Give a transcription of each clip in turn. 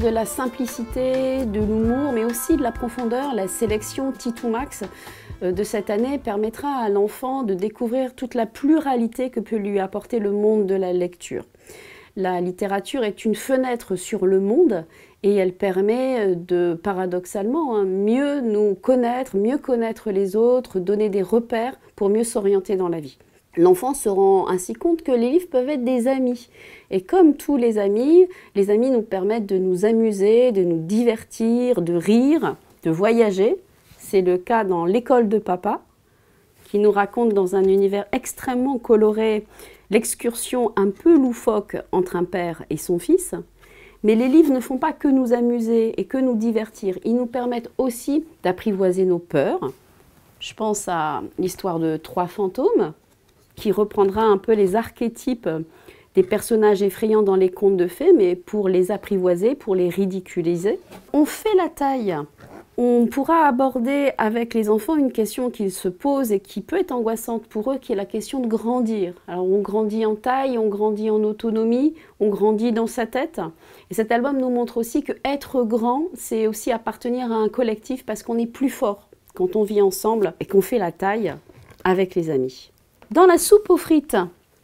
de la simplicité, de l'humour, mais aussi de la profondeur, la sélection Titou Max de cette année permettra à l'enfant de découvrir toute la pluralité que peut lui apporter le monde de la lecture. La littérature est une fenêtre sur le monde et elle permet de, paradoxalement, mieux nous connaître, mieux connaître les autres, donner des repères pour mieux s'orienter dans la vie. L'enfant se rend ainsi compte que les livres peuvent être des amis. Et comme tous les amis nous permettent de nous amuser, de nous divertir, de rire, de voyager. C'est le cas dans L'école de papa, qui nous raconte dans un univers extrêmement coloré l'excursion un peu loufoque entre un père et son fils. Mais les livres ne font pas que nous amuser et que nous divertir. Ils nous permettent aussi d'apprivoiser nos peurs. Je pense à l'histoire de 3 fantômes, qui reprendra un peu les archétypes des personnages effrayants dans les contes de fées, mais pour les apprivoiser, pour les ridiculiser. On fait la taille. On pourra aborder avec les enfants une question qu'ils se posent et qui peut être angoissante pour eux, qui est la question de grandir. Alors on grandit en taille, on grandit en autonomie, on grandit dans sa tête. Et cet album nous montre aussi que être grand, c'est aussi appartenir à un collectif parce qu'on est plus fort quand on vit ensemble et qu'on fait la taille avec les amis. Dans la soupe aux frites,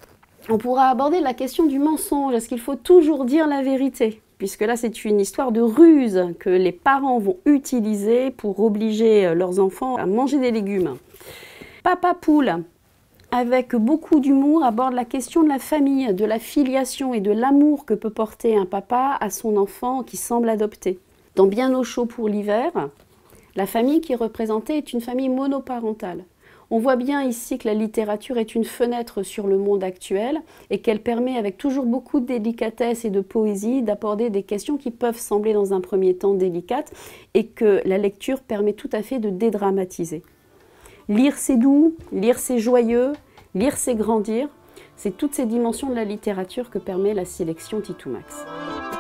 on pourra aborder la question du mensonge. Est-ce qu'il faut toujours dire la vérité ? Puisque là, c'est une histoire de ruse que les parents vont utiliser pour obliger leurs enfants à manger des légumes. Papa Poule, avec beaucoup d'humour, aborde la question de la famille, de la filiation et de l'amour que peut porter un papa à son enfant qui semble adopté. Dans Bien au chaud pour l'hiver, la famille qui est représentée est une famille monoparentale. On voit bien ici que la littérature est une fenêtre sur le monde actuel et qu'elle permet, avec toujours beaucoup de délicatesse et de poésie, d'aborder des questions qui peuvent sembler dans un premier temps délicates et que la lecture permet tout à fait de dédramatiser. Lire c'est doux, lire c'est joyeux, lire c'est grandir. C'est toutes ces dimensions de la littérature que permet la sélection Titou Max.